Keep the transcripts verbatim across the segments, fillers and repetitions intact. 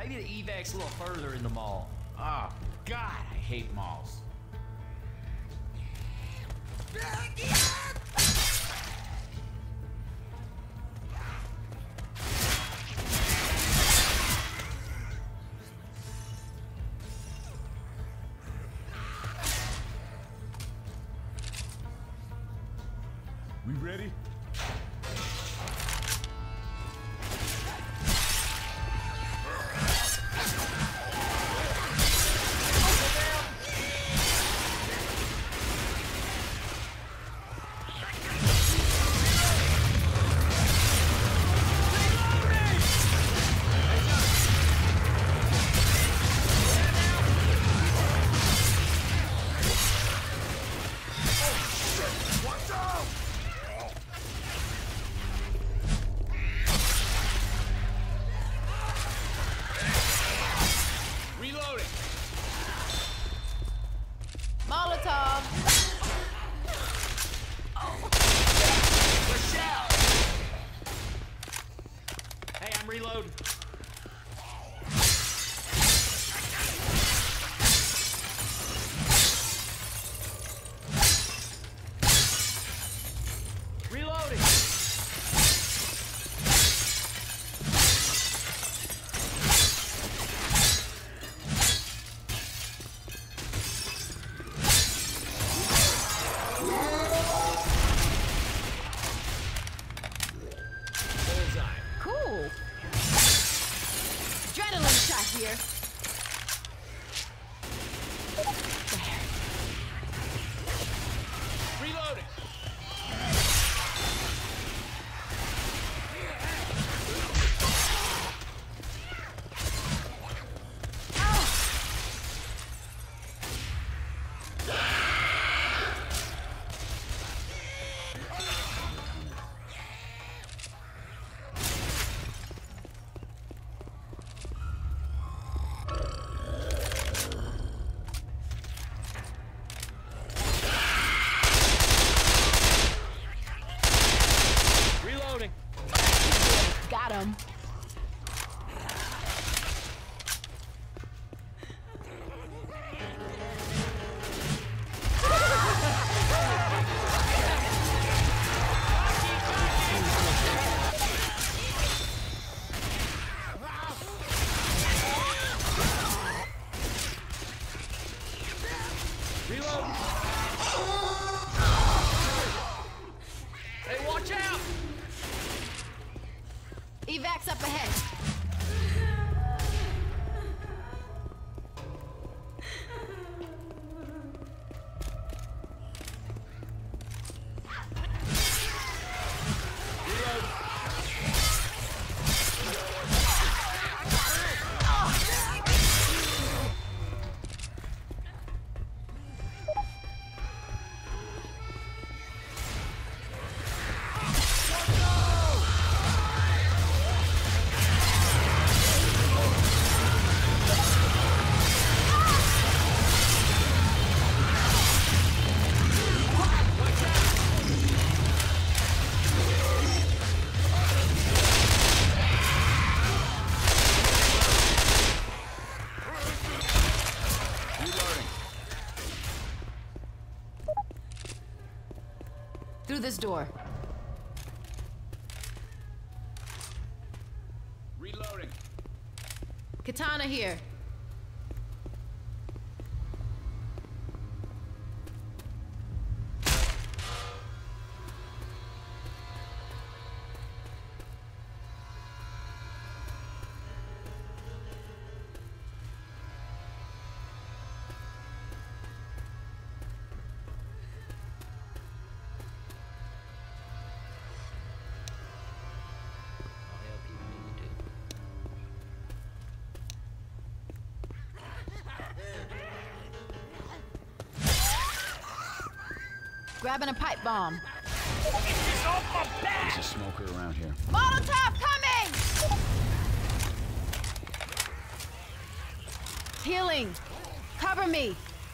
Maybe the evac's a little further in the mall. Oh, God, I hate malls. We ready? Reload. Reloading. Bullseye. Cool. Adrenaline shot here. There. Reloading. Got him. Reload. Hey, watch out! Evac's up ahead. Through this door. Reloading. Katana here. Grabbing a pipe bomb. There's a smoker around here. Molotov coming! Healing. Cover me.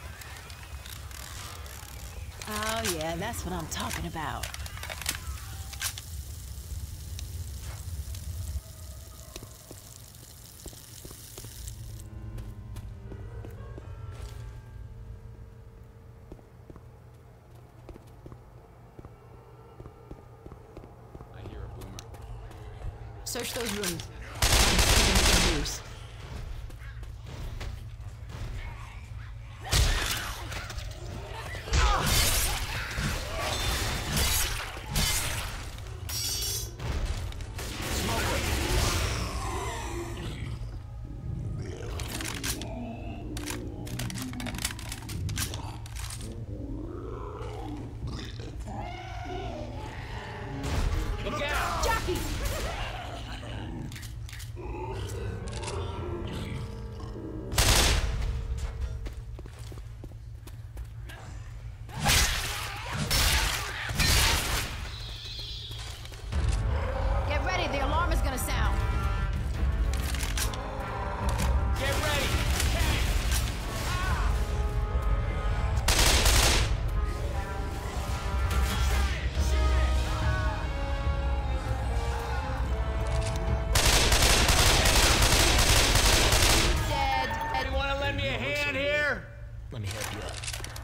Oh yeah, that's what I'm talking about. Search those rooms. I'm loose. Look out! Jockey! Get ready, the alarm is gonna sound. Get ready! Tank! Dead. You wanna lend me a hand here? Let me help you up.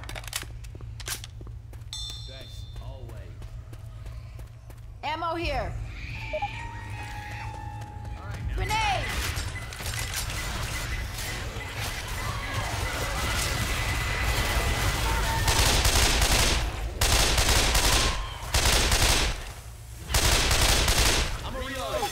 Thanks. Always. Ammo here. Grenade! I'm a reload.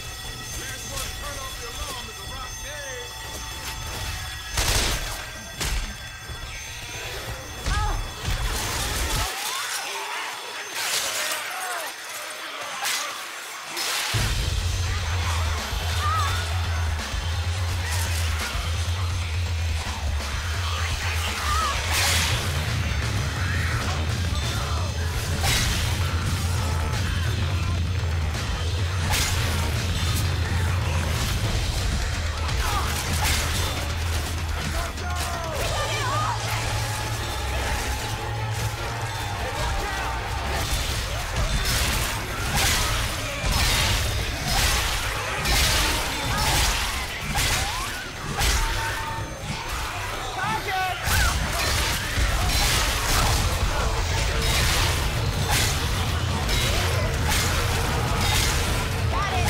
Got it!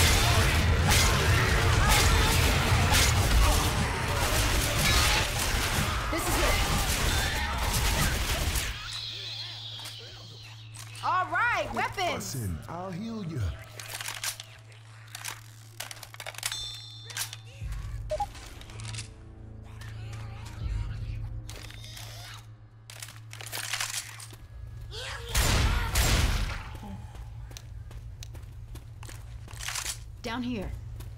This is it. All right, weapons. Listen, I'll heal you. Down here.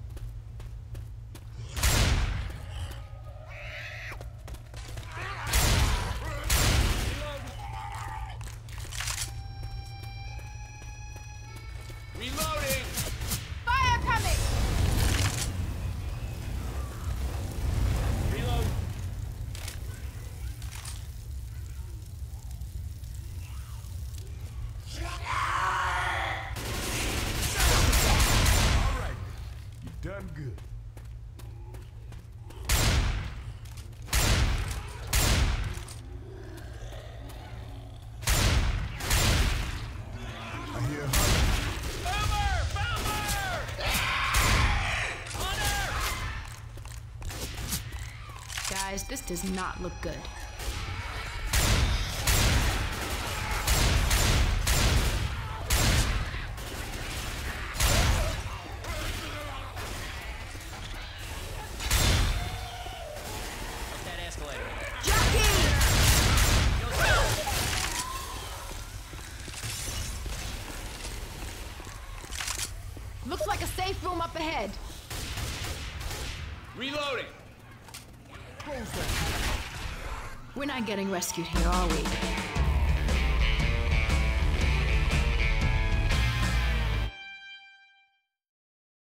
Reloading! Fire coming! Reload. All right, you done good. I hear hunting. Boomer! Boomer! Hunter! Guys, this does not look good. Up that escalator. Jockey! Looks like a safe room up ahead. Reloading! We're not getting rescued here, are we?